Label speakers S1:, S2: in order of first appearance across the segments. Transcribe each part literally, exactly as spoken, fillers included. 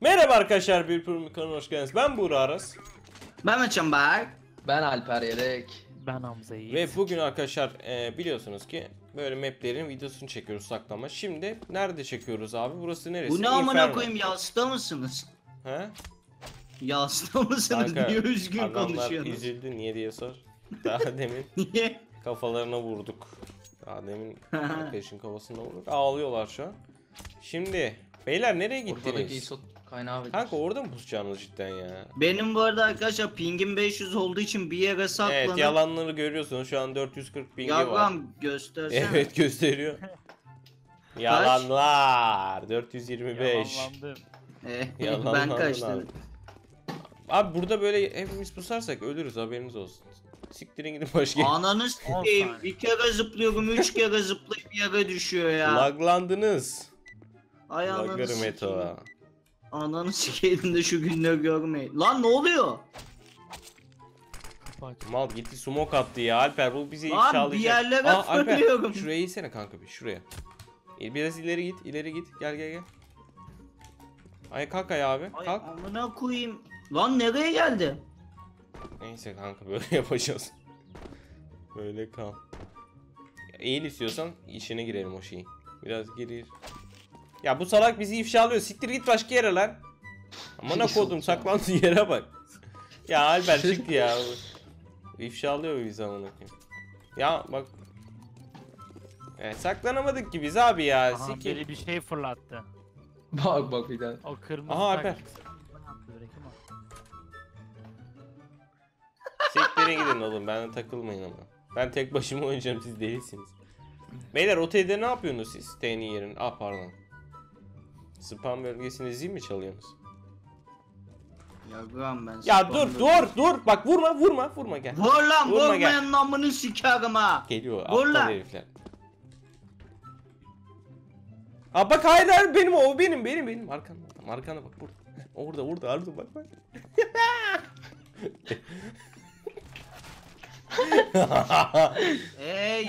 S1: Merhaba arkadaşlar, bir program kanalına hoş geldiniz. Ben Buğra Aras.
S2: Ben Açım Berk.
S3: Ben Alper Yelek.
S4: Ben Hamza Yiğit.
S1: Ve bugün arkadaşlar e, biliyorsunuz ki böyle maplerin videosunu çekiyoruz, saklama. Şimdi nerede çekiyoruz abi? Burası neresi?
S2: Bu ne amına
S1: Inferno.
S2: koyayım, yasta mısınız?
S1: He?
S2: Yasta mısınız?
S1: Kanka,
S2: Niye üzgün
S1: adamlar
S2: konuşuyorsunuz?
S1: üzüldü, niye diye sor. Daha demin
S2: Niye?
S1: kafalarına vurduk. Daha demin arkadaşın kafasına vurduk. Ağlıyorlar şu an. Şimdi beyler nereye
S3: Ortadaki
S1: gittiniz?
S3: isot kaynağı verir.
S1: Kanka orada mı pusacaksınız cidden ya?
S2: Benim bu arada arkadaşlar pingim beş yüz olduğu için bir yere saklanıp...
S1: Evet, yalanları görüyorsunuz, şu an dört yüz kırk pingi var.
S2: Yavrum göstersene.
S1: Evet, gösteriyor. Yalanlar. dört yüz yirmi beş.
S4: Yalanlandım.
S2: Ee,
S1: Yalanlandın
S2: ben kaçtım.
S1: abi. Abi burada böyle hepimiz pusarsak ölürüz, haberiniz olsun. Siktirin gidin başka yere.
S2: Ananı s**eyim.
S4: saniye.
S2: Bir kere zıplıyorum, üç kere zıplayıp yere düşüyor ya.
S1: Laglandınız.
S2: Ay ananı
S1: Lagları
S2: s**eyim.
S1: Meto.
S2: Ananı s**eyim de şu günleri görmeyin. Lan ne oluyor?
S4: Bak.
S1: Mal gitti smoke attı ya. Alper bu bizi
S2: Lan
S1: ifşalayacak.
S2: bir yerlere
S1: Aa, Alper
S2: fırlıyorum.
S1: şuraya insene kanka bir, şuraya. Biraz ileri git, ileri git. Gel gel gel. Ay kalk ayağa abi.
S2: Ay
S1: Kalk.
S2: amına koyayım. Lan nereye geldi?
S1: Neyse kanka böyle yapacağız. Böyle kal. Eğil istiyorsan işine girelim o şeyi. Biraz geri. Ya bu salak bizi ifşalıyor. Siktir git başka yere lan. Amına kodum, saklandığı yere bak. Ya Alper çık ya. İfşalıyor bizi amına koyayım. Ya bak. Evet, saklanamadık ki biz abi ya.
S4: Aha,
S1: Siktir.
S4: biri bir şey fırlattı.
S3: Bak bak bir daha.
S4: O kırmızı
S1: Aha, Alper.
S4: taktik. Attı direkt ama.
S1: Siktirin gidin oğlum, bana takılmayın ama. Ben tek başıma oynayacağım, siz delisiniz. Beyler o T'de ne yapıyorsunuz siz? T'nin yerin. Ah pardon. Spam bölgesini zil mi çalıyorsunuz?
S2: Yavrum ben
S1: Ya
S2: spam
S1: dur
S2: böyle-
S1: dur dur. Bak vurma vurma vurma gel.
S2: Vur lan,
S1: Vurma,
S2: vurmayanın amını sikerim ha.
S1: Geliyor
S2: Vur
S1: aptal
S2: lan.
S1: herifler. Aa bak, hayır hayır, benim o benim benim benim arkanda adam, arkanda bak burada. Orada orada orada bak bak.
S2: Eee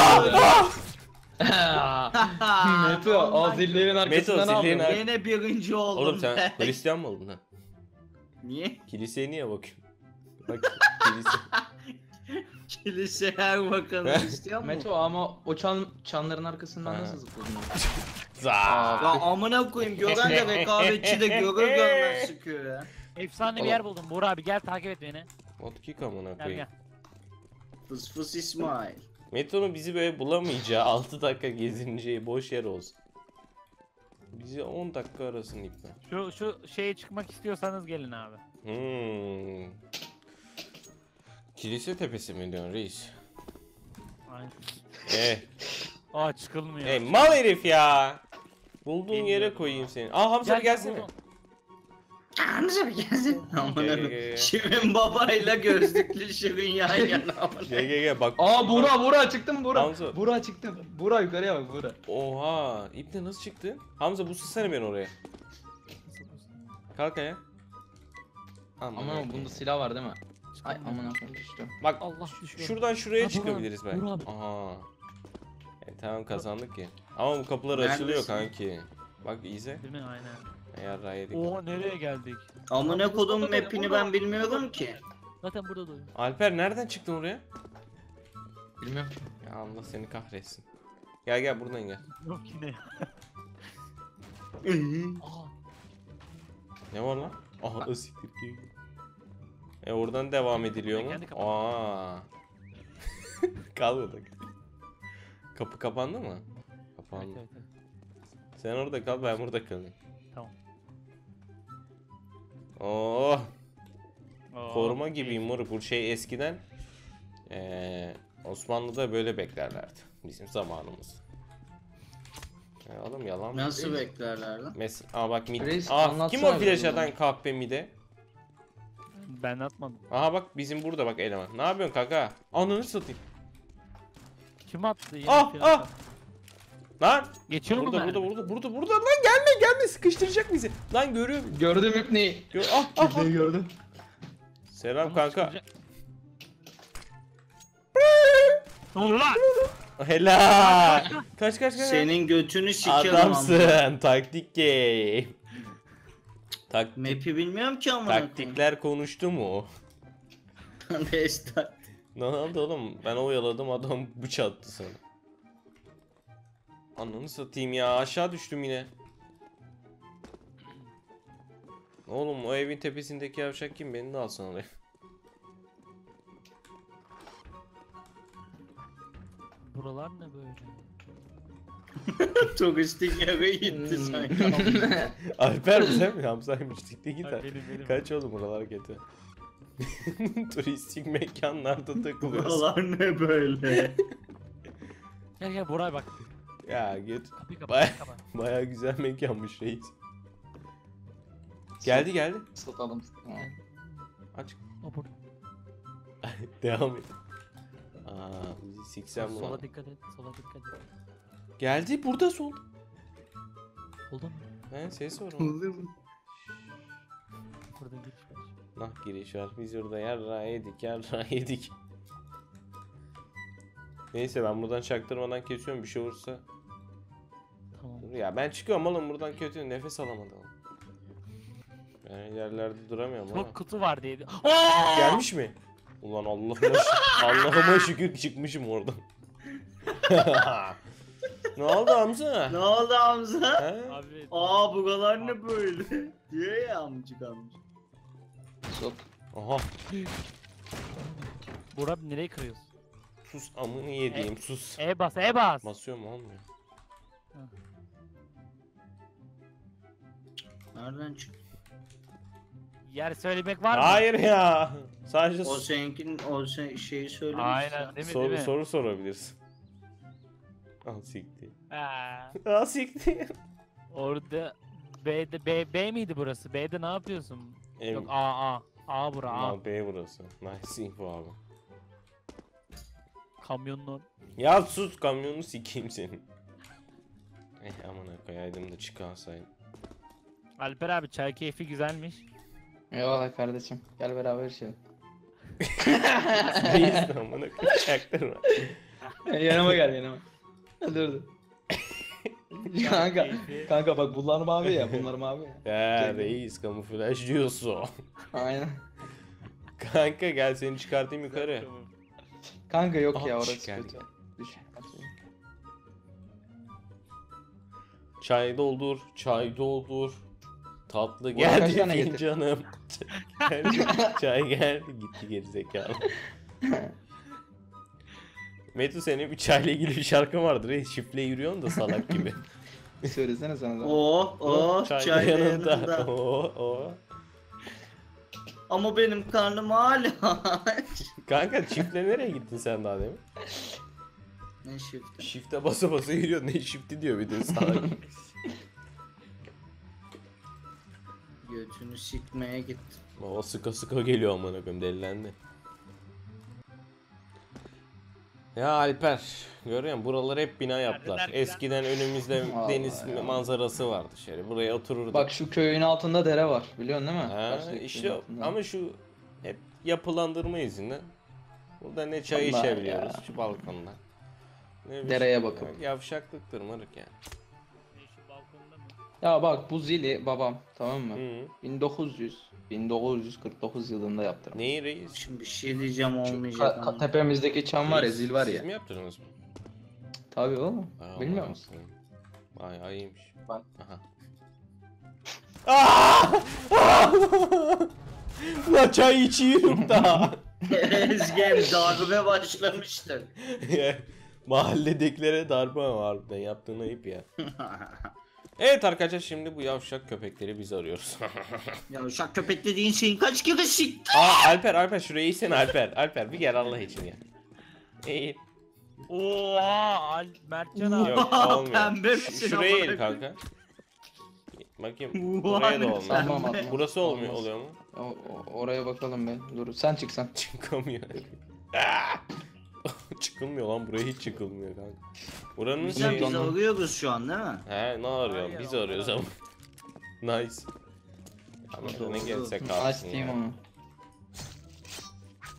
S3: Meto o zillerin arkasından
S1: Meto, zillerin
S3: aldı.
S1: ar-
S2: Yine birinci oldum.
S1: Oğlum sen
S2: be.
S1: Hristiyan mı oldun ha?
S2: Niye?
S1: Kiliseye niye bakıyorsun? Bak kilise.
S2: Kilise her bakanı istiyor mu?
S3: Meto ama o çan çanların arkasından
S1: Ha.
S3: nasıl zıpladın?
S1: Za.
S2: Ya amına koyayım, gören de rekabetçi de görür görmez sıkıyor ya.
S4: Efsane bir
S1: Oğlum.
S4: yer buldum. Buğra abi gel takip et beni.
S1: Motkik amına
S4: Gel
S1: koyayım.
S4: gel.
S2: Fıs fıs İsmail.
S1: Meto'nun bizi böyle bulamayacağı altı dakika gezineceği boş yer olsun. Bizi on dakika arasın ipten.
S4: Şu şu şeye çıkmak istiyorsanız gelin abi.
S1: Hmm. Kilise tepesi mi diyorsun reis?
S4: Aynen.
S1: Eh,
S4: Aa çıkılmıyor.
S1: eh mal herif ya. Bulduğun yere
S4: Bilmiyorum.
S1: koyayım seni. Aa Hamza
S4: Gel,
S1: bir
S4: gel,
S1: gelsene.
S4: buldum.
S2: Hamza bir gelsin. Amına
S1: Gel, gel,
S2: koyayım.
S1: gel.
S2: Şirin babayla gözlüklü Şirin yan yana amına.
S1: Gel gel gel bak.
S3: Aa Buğra Buğra çıktım Buğra.
S1: Hamza.
S3: Buğra çıktım. Buğra yukarıya bak Buğra.
S1: Oha. İpne nasıl çıktın? Hamza bu sene beni oraya. Kalk ayağa. Aman
S3: Ama bunda silah var değil mi? Ay aman akım düştü.
S1: Bak
S4: Allah düşüyor.
S1: şuradan şuraya
S4: Ha,
S1: çıkabiliriz
S4: Burak,
S1: belki.
S4: Burak.
S1: Aha. E, tamam kazandık ki. Ama bu kapılar
S2: Neredesin?
S1: açılıyor kanki. Bak iyice.
S4: Değil mi? Aynen.
S1: Eğer rayedik.
S4: Oha nereye geldik?
S2: Amına kodum
S4: Burada,
S2: mapini
S4: burada.
S2: ben bilmiyorum ki.
S4: Zaten burada doyum.
S1: Alper nereden çıktın oraya?
S3: Bilmiyorum.
S1: Ya Allah seni kahretsin. Gel gel buradan gel.
S4: Yok yine. Aa.
S1: Ne var lan? Aha ısiktir ki. E oradan devam ediliyor mu?
S4: Kendi kapandı.
S1: Aa. Kal burada. Kapı kapandı mı? Kapandı.
S4: Evet, evet, evet.
S1: Sen orada kal, ben burada kalayım.
S4: Tamam.
S1: Oh,
S4: Oo,
S1: koruma gibiyim
S4: keyifli.
S1: moruk. Bu şey eskiden ee, Osmanlı'da böyle beklerlerdi. Bizim zamanımız. Ya oğlum yalan mı?
S2: Nasıl beklerler lan?
S1: Mes Aa bak mid.
S3: Reis,
S1: Aa,
S3: anlatsana
S1: kim o flash
S3: bunu.
S1: atan kahpe mide?
S4: Ben atmadım.
S1: Aha bak bizim burada bak eleman. Ne yapıyorsun kanka? Ananı satayım.
S4: Kim attı? Yine
S1: Ah,
S4: flash
S1: ah!
S4: attı.
S1: Lan!
S4: Geçiyor mu
S1: Burada
S4: ben?
S1: burada burada burada burada lan gelme gelme, sıkıştıracak bizi. Lan görüyorum.
S3: Gördüm ipneyi.
S1: Gör ah ah. ah.
S3: İpneyi gördüm.
S1: Selam
S4: Onu
S1: kanka.
S4: çıkacak. Ne oldu lan?
S1: Helal. Kaç kaç kaç.
S2: Senin götünü sikerim amına.
S1: Adamsın. Taktik game. Tak
S2: Map'i bilmiyorum ki amına koyayım.
S1: taktikler konuştu mu?
S2: Destan.
S1: Ne oldu oğlum? Ben oyaladım, adam bıçak attı sana. Ananı satayım ya, aşağı düştüm yine. Oğlum o evin tepesindeki yavşak kim? Beni de alsana oraya.
S4: Buralar ne böyle?
S2: Turistik yere gitti sanki.
S1: Alper bu sen mi? Hamza'ymış. De git.
S4: Ha, benim, benim.
S1: Kaç oğlum buralar kötü. Turistik mekanlarda takılıyorsun.
S2: Buralar ne böyle?
S4: Gel gel buraya bak.
S1: Ya git.
S4: Kapıyı
S1: Baya,
S4: kapat. kapat.
S1: baya güzel mekanmış reis. Geldi geldi.
S3: Satalım.
S1: Aç.
S4: O burada.
S1: Devam et. Aa, bizi siksen bu.
S4: Sola dikkat et. Sola dikkat et.
S1: Geldi burada sol.
S4: Oldu mu?
S1: He ses var oğlum.
S2: Olur mu?
S4: Burada giriş var.
S1: Nah giriş var. Biz orada yarra yedik yarra yedik. Neyse ben buradan çaktırmadan kesiyorum, bir şey olursa.
S4: Tamam.
S1: Dur ya, ben çıkıyorum oğlum buradan, kötü nefes alamadım. Yani yerlerde duramıyorum ama.
S4: Çok kutu var diye.
S1: Gelmiş mi? Ulan Allah'ıma şü- Allah'ıma şükür çıkmışım oradan. Ne oldu Hamza?
S2: Ne oldu Hamza?
S1: He?
S4: Abi.
S2: Aa buralar ne böyle? Diyor ya amcık amcık.
S3: Sok.
S1: Aha,
S4: Burak nereye kırıyorsun?
S1: sus amını yediğim sus.
S4: E bas, E bas.
S1: Basıyor mu, olmuyor?
S2: Nereden çıktı?
S4: Yer söylemek var mı?
S1: Hayır ya. Sadece
S2: O
S1: s-
S2: seninkinin o şey, şeyi söylemiş.
S4: Aynen değil mi
S1: soru
S4: değil mi?
S1: soru sorabilirsin. Al siktir.
S4: Ha,
S1: Al siktir.
S4: orada B'de B, B miydi burası? B'de ne yapıyorsun?
S1: Em,
S4: Yok A A. A bura A.
S1: Mal B burası. Nice info abi.
S4: Kamyonun or-
S1: Ya sus, kamyonu sikeyim senin. Eh amına koyaydım da çıkarsaydım.
S4: Alper abi çay keyfi güzelmiş.
S3: Eyvallah kardeşim. Gel beraber içelim.
S1: Reis de amına koyayım, çaktırma.
S3: yanıma gel yanıma. Dur dur. kanka,
S4: keyfi.
S3: kanka bak bunlar mavi ya, bunlar mavi ya.
S1: Ya reis kamuflaj diyorsun.
S3: Aynen.
S1: Kanka gel seni çıkartayım yukarı.
S3: Kanka yok
S1: Aha,
S3: ya, orası
S1: geldi.
S3: kötü. Düş.
S1: Çay doldur, çay doldur. Tatlı
S3: Bu kaç
S1: geldi
S3: tane getir-
S1: fincanım. Geldi, çay geldi, gitti gerizekalı. Metu, senin bir çayla ilgili bir şarkın vardır. Reis şifle yürüyorsun da salak gibi.
S3: Söylesene sana da.
S2: Oh oh
S1: Çay
S2: çay
S1: yanında.
S2: yanında.
S1: Oo, oo.
S2: Ama benim karnım hala aç.
S1: Kanka çiftle nereye gittin sen daha demin?
S2: Ne shift?
S1: Shift'e basa basa yürüyor. Ne shift'i diyor bir de salak.
S2: Götünü sikmeye gittim.
S1: O sıka sıka geliyor amına koyayım, delilendi. Ya Alper, görüyor musun? Buraları hep bina yaptılar.
S4: Neredeler?
S1: Eskiden önümüzde
S3: Vallahi
S1: deniz
S3: ya.
S1: manzarası vardı şöyle. Buraya otururduk.
S3: Bak şu köyün altında dere var, biliyorsun değil mi?
S1: Ha,
S3: Karşıdaki
S1: işte
S3: köyün altında.
S1: ama şu hep yapılandırma yüzünden burada ne çay
S3: Vallahi
S1: içebiliyoruz
S3: ya.
S1: şu balkonda. Ne bir
S3: Dereye
S1: şey-
S3: bakıp.
S1: Ya, yavşaklıktır moruk ya.
S4: Şu balkonda mı?
S3: Ya bak bu zili babam, tamam mı?
S1: Hı.
S3: bin dokuz yüz bin dokuz yüz kırk dokuz yılında yaptırmış.
S1: Neyi reis?
S2: Şimdi bir şey diyeceğim
S3: Şu
S2: olmayacak
S3: ka- ka-
S2: ama.
S3: tepemizdeki çam var ya,
S1: Reis,
S3: zil var
S1: Siz
S3: ya.
S1: mi yaptırdınız mı?
S3: Tabii oğlum.
S1: Aa,
S3: Bilmiyor
S1: vay
S3: musun?
S1: bakayım. Vay ayıymış.
S3: Bak.
S1: Aha. Aaaa! La çay içiyorum da.
S2: Ezgem darbe başlamıştır.
S1: Mahalledekilere darbe var harbiden, yaptığın ayıp ya. Evet arkadaşlar, şimdi bu yavşak köpekleri biz arıyoruz.
S2: Ya uşak köpek dediğin şeyin kaç kere sikti?
S1: Aa Alper, Alper şuraya eğilsene Alper. Alper bir gel Allah için ya. Eğil.
S4: Oha Al Mertcan abi.
S1: Yok
S2: Oha,
S1: olmuyor.
S2: pembe
S1: Ş-
S2: misin
S1: şuraya
S2: amına
S1: eğil
S2: koyayım?
S1: kanka. Bakayım
S2: Vay
S1: buraya da
S2: be
S1: olmuyor.
S2: sen.
S3: Tamam atma.
S1: Burası olmuyor,
S3: Olmaz.
S1: oluyor mu?
S3: O- o- oraya bakalım ben. Dur sen çıksan.
S1: Çıkamıyor. Çıkılmıyor lan, buraya hiç çıkılmıyor kanka. Buranın
S2: Bizden
S1: şey...
S2: biz arıyoruz şu an değil mi?
S1: He ne arıyorsun?
S4: Hayır,
S1: Biz
S4: o
S1: arıyoruz
S4: kadar.
S1: ama. Nice. Ama
S2: Doğru.
S1: ne gelse
S3: Aç
S1: kalsın
S3: diyeyim
S1: ya.
S3: onu.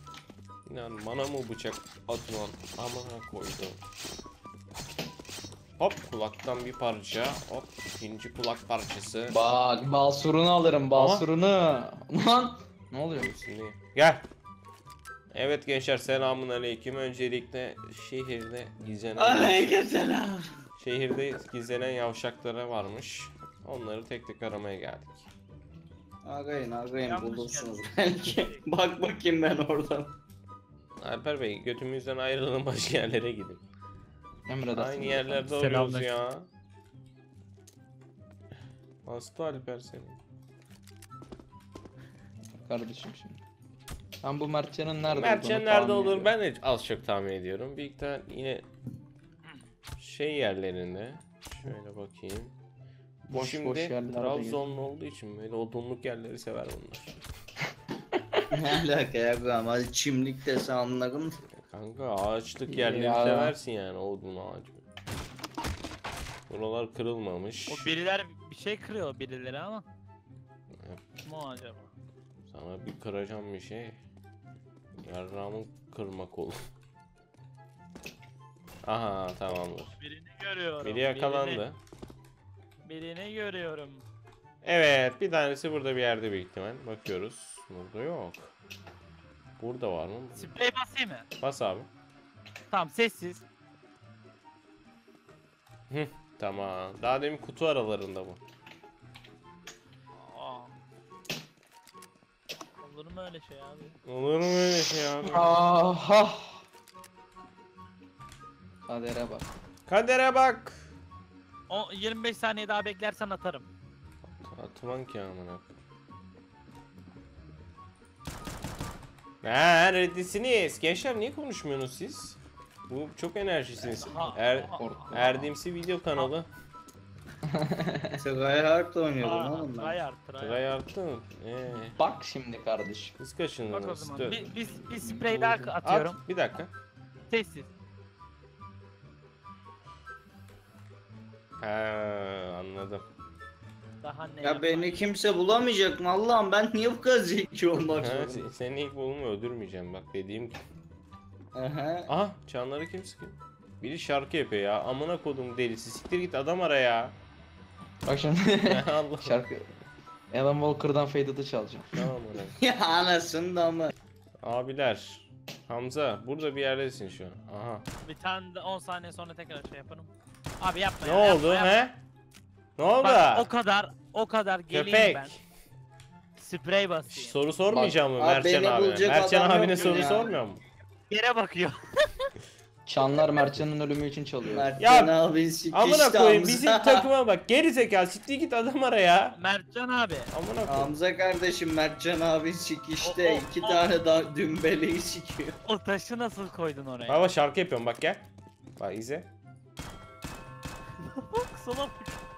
S1: İnan bana mı bıçak atman? Amına koydum. Hop kulaktan bir parça. Hop ikinci kulak parçası.
S3: Bak basurunu alırım basurunu. Lan ne oluyor?
S1: Şimdi gel. Evet gençler selamun aleyküm. Öncelikle şehirde gizlenen
S2: Aleykümselam.
S1: şehirde gizlenen yavşaklara varmış. Onları tek tek aramaya geldik.
S2: Arayın arayın
S4: Yanlış
S2: bulursunuz belki. Bak bakayım ben oradan.
S1: Alper Bey götümüzden ayrılın başka yerlere gidin.
S3: Emredersin.
S1: Aynı yerlerde oluyoruz
S4: Selamlar.
S1: ya. Hasta Alper senin.
S3: Kardeşim şimdi. Ben bu Mertcan'ın nerede
S1: Mertcan
S3: olduğunu
S1: nerede
S3: tahmin
S1: olur
S3: ediyorum.
S1: ben de az çok tahmin ediyorum. Büyük ihtimal yine şey yerlerinde. Şöyle bakayım. Bu
S3: Boş boş
S1: şimdi
S3: yerlerde
S1: Trabzonlu olduğu için böyle odunluk yerleri sever bunlar.
S2: Ne alaka ya ama çimlik dese anlarım.
S1: Kanka ağaçlık yerleri
S3: Ya.
S1: seversin yani odun ağacı. Buralar kırılmamış.
S4: O biriler bir şey kırıyor birileri ama.
S1: Evet.
S4: Kim o acaba?
S1: Sana bir kıracağım bir şey. Yarrağımı kırmak olur. Aha tamamdır.
S4: Birini görüyorum.
S1: Biri yakalandı.
S4: Birini, birini görüyorum.
S1: Evet bir tanesi burada bir yerde büyük ihtimal. Bakıyoruz. Burada yok. Burada var mı?
S4: Sprey basayım mı?
S1: Bas abi.
S4: Tamam sessiz.
S1: Hı, tamam. Daha demin kutu aralarında bu.
S4: Aa. Olur mu öyle şey abi?
S1: Olur mu öyle şey abi?
S3: Aha. Kadere bak.
S1: Kadere bak.
S4: O yirmi beş saniye daha beklersen atarım.
S1: Atman ki amına. Neredesiniz? Gençler niye konuşmuyorsunuz siz? Bu çok enerjisiniz.
S4: Ha,
S1: Er,
S4: ha,
S3: korktum.
S1: Erdimsi video kanalı.
S2: Try hard oynuyordum
S4: Aa,
S2: oğlum ben.
S4: tryhard, tryhard.
S1: Tray arttı mı? Ee,
S3: Bak şimdi kardeşim.
S1: kız
S4: Bak o
S1: kaçındınız.
S4: zaman.
S1: Dur.
S4: Bir, bir, bir sprey daha atıyorum.
S1: At, bir dakika.
S4: Sessiz.
S1: Ha, anladım.
S4: Daha ne
S2: Ya beni
S4: yapayım?
S2: kimse bulamayacak mı Allah'ım ben niye bu kadar zeki olmak
S1: Ha,
S2: zorundayım?
S1: se- seni ilk bulma öldürmeyeceğim bak dediğim gibi.
S2: Aha.
S1: Aha çanları kim sıkıyor? Biri şarkı yapıyor ya. Amına kodum delisi. Siktir git adam ara ya.
S3: Bak şimdi.
S1: Allah.
S3: Şarkı. Alan Walker'dan Faded'ı çalacağım.
S1: Tamam ulan.
S2: Ya anasını da mı?
S1: Abiler. Hamza burada bir yerdesin şu an. Aha.
S4: Bir tane de on saniye sonra tekrar şey yaparım. Abi yapma
S1: Ne
S4: ya, yapma,
S1: oldu
S4: yapma.
S1: he? Ne oldu?
S4: Bak o kadar o kadar geleyim
S1: Köpek.
S4: ben. Sprey
S1: Şş,
S4: basayım.
S1: soru sormayacağım mı
S2: Abi
S1: Mertcan
S2: beni
S1: abi?
S2: bulacak
S1: Mertcan
S2: adam
S1: abine
S2: yok
S1: soru
S2: ya.
S1: sormuyor mu?
S4: Yere bakıyor.
S3: Çanlar Mertcan'ın ölümü için çalıyor.
S2: Mertcan
S1: Ya,
S2: abi sikişti
S1: Amına koyayım
S2: Hamza.
S1: bizim takıma bak. Geri zekalı siktir git adam ara ya.
S4: Mertcan abi.
S1: Amına koyayım.
S2: Hamza kardeşim Mertcan abi sikişte
S4: O- o-
S2: iki
S4: o-
S2: tane daha dümbeleyi sikiyor.
S4: O taşı nasıl koydun oraya?
S1: Baba şarkı yapıyorum bak gel. Bak izle.
S4: Bak sola bak.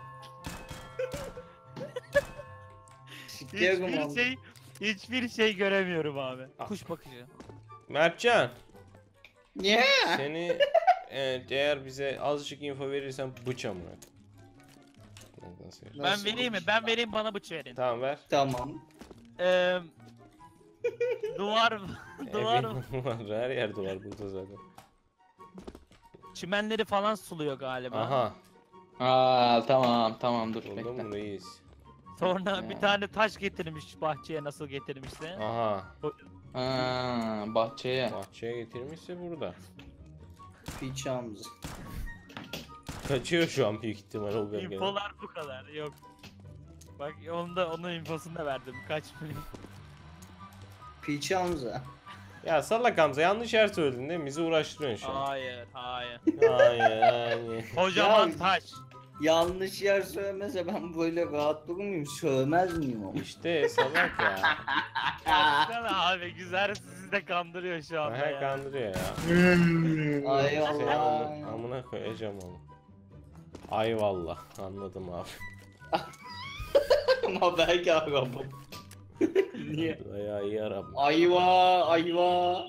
S2: Sikiyorum
S4: Hiçbir
S2: Hamza.
S4: şey hiçbir şey göremiyorum abi.
S1: Ah.
S4: Kuş bakışı.
S1: Mertcan
S2: Niye?
S1: seni evet, eğer bize azıcık info verirsen bıçam bırak. Nasıl ver?
S4: Ben
S2: Nasıl
S4: vereyim mi?
S2: olmuş?
S4: Ben vereyim bana bıç verin.
S1: Tamam ver.
S2: Tamam.
S4: Ee, duvar duvar
S1: Evin var. Her yer duvar burada zaten.
S4: çimenleri falan suluyor galiba.
S1: Aha.
S3: Aa tamam tamam dur
S1: Buldum
S3: bekle.
S1: mu reis?
S4: Sonra bir
S3: Ya.
S4: tane taş getirmiş bahçeye nasıl getirmişse.
S1: Aha.
S3: Aa, bahçeye.
S1: Bahçeye getirmişse burada.
S2: Piç Hamza.
S1: Kaçıyor şu an büyük ihtimal o bölgede.
S4: İnfolar bu kadar. Yok. Bak onu da onun infosunu da verdim. Kaç milyon.
S2: Piç Hamza.
S1: Ya salak Hamza yanlış yer söyledin değil mi? Bizi uğraştırıyorsun şu an.
S4: Hayır, hayır.
S1: Hayır hayır.
S4: Kocaman
S2: Ya-
S4: taş.
S2: Yanlış yer söylemese ben böyle rahat durur muyum? Söylemez miyim ama?
S1: İşte salak ya.
S4: Baksana abi güzel sizi de kandırıyor şu anda
S1: Aha
S4: ya.
S1: kandırıyor ya.
S2: Ay
S1: Seni
S2: Allah.
S1: amı- amına koyacağım onu. Ay vallah anladım abi.
S2: Ama belki arabam. Niye?
S1: Bayağı iyi araba.
S2: Ayva ayva.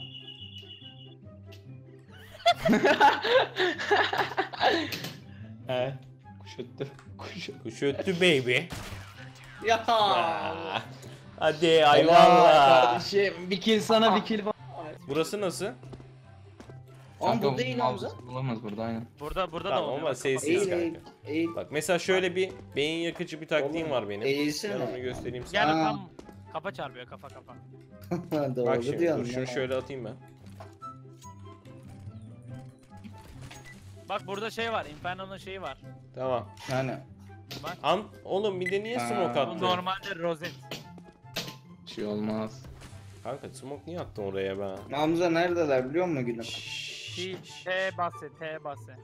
S1: He.
S3: Kuş öttü. Kuş öttü.
S1: Kuş öttü baby.
S2: Ya.
S1: Aa, Hadi ay
S3: Helal
S1: vallah.
S3: kardeşim. Bir kill sana bir kill bana.
S1: Burası nasıl?
S2: Ama
S3: Kanka
S2: bu değil
S3: mouse
S2: Hamza.
S3: bulamaz burada aynen.
S4: Burada burada da
S1: Tamam
S4: oluyor.
S1: ama
S4: bak,
S1: sessiz
S2: Eğil
S1: kanka.
S2: eğil. Eğil.
S1: Bak mesela şöyle bir beyin yakıcı bir taktiğim
S2: Oğlum,
S1: var benim. Ben
S2: Eğilsene.
S1: onu göstereyim
S4: Gel
S1: sana.
S2: Aa.
S4: tam kafa çarpıyor kafa kafa.
S2: Doğru
S1: Bak şimdi dur
S2: diyorsun
S1: şunu
S2: ya.
S1: şöyle atayım ben.
S4: Bak burada şey var. Inferno'nun şeyi var.
S1: Tamam.
S2: Yani.
S4: Bak.
S1: An oğlum bir de niye
S2: Aa.
S1: smoke
S4: Bu
S1: attın?
S4: normalde rozet.
S3: Bir şey olmaz.
S1: Kanka smoke niye attın oraya be?
S2: Hamza neredeler biliyor musun gülüm?
S4: T, T bası T bası.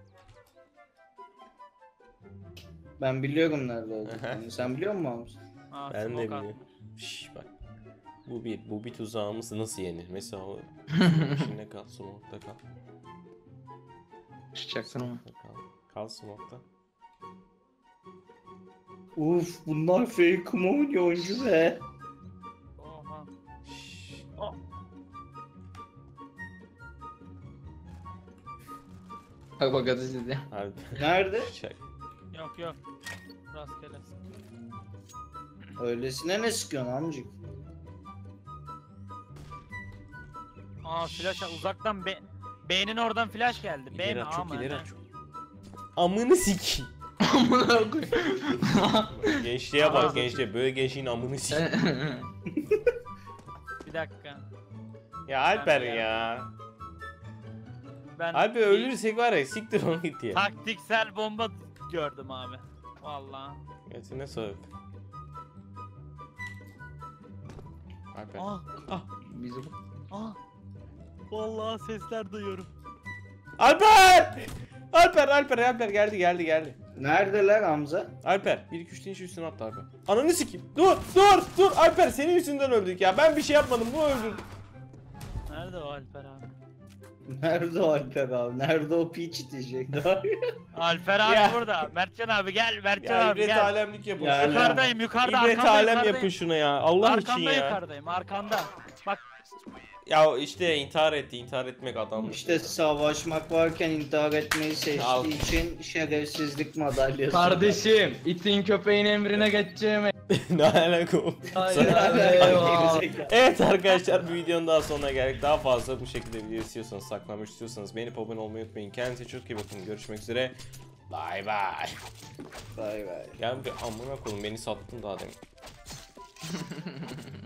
S2: Ben biliyorum nerede olduğunu. Sen biliyor musun Hamza?
S4: Aa,
S1: Ben de
S4: smoke
S1: biliyorum.
S4: atmış.
S1: Şşş bak. Bu bir, bu bir tuzağımız nasıl yenir? Mesela o içinde kal, smoke'ta kal.
S3: Çıkacaksın ama.
S1: Smoke'ta kal. Kal smoke'ta.
S2: Uf bunlar fake mi oynuyor oyuncu be?
S4: Oha.
S1: Şşş.
S4: Oh.
S3: Bak bak ateş ediyor.
S1: Harbi.
S2: Nerede?
S1: Çak.
S4: Yok yok. Rastgele.
S2: Öylesine ne sıkıyorsun amcık?
S4: Aa flash uzaktan be beynin oradan flash geldi. B
S1: İleri
S4: mi
S1: at,
S4: A
S1: çok
S4: mı?
S1: ileri
S4: Ne?
S1: at. çok. Amını sikeyim.
S3: Amına koyayım.
S1: Gençliğe
S4: Aa.
S1: bak gençliğe. Böyle gençliğin amını sikeyim.
S4: Bir dakika.
S1: Ya Alper
S4: Ben-
S1: ya.
S4: Ben
S1: Alper
S4: bir
S1: ölürsek var ya siktir onu git ya.
S4: taktiksel bomba gördüm abi. Vallahi.
S1: Götüne soğuk. Alper.
S4: Ah
S3: Bizi bu.
S4: ah. Vallahi sesler duyuyorum.
S1: Alper! Alper Alper Alper geldi geldi geldi.
S2: Neredeler Hamza?
S1: Alper bir iki üç deyince üstüne attı Alper. Ananı sikeyim. Dur dur dur Alper senin yüzünden öldük ya. Ben bir şey yapmadım bu öldürdü.
S4: Nerede o Alper abi?
S2: Nerede o Alper abi? Nerede o piç diyecek?
S4: Alper abi
S1: Ya.
S4: burada. Mertcan abi gel. Mertcan
S1: Ya
S4: abi
S1: ibret
S4: gel.
S1: alemlik yapın.
S2: Yani-
S4: Yukarıdayım yukarıda
S1: İbret
S4: arkanda
S1: alem
S4: yukarıdayım.
S1: yapın şuna ya. Allah için
S4: Arkanda
S1: ya.
S4: yukarıdayım arkanda. Bak
S1: Ya işte intihar etti. İntihar etmek adamlık.
S2: İşte savaşmak varken intihar etmeyi
S1: Al.
S2: seçtiği için şerefsizlik madalyası.
S3: Kardeşim itin köpeğin emrine geçeceğim.
S1: Ne alaka o?
S3: Hayır
S2: Eyvah.
S1: Evet arkadaşlar bu videonun daha sonuna geldik. Daha fazla bu şekilde video istiyorsanız, saklamak istiyorsanız beğenip abone olmayı unutmayın. Kendinize çok iyi bakın. Görüşmek üzere. Bay bay.
S2: Bay bay.
S1: Ya bir amına koyayım beni sattın daha demin.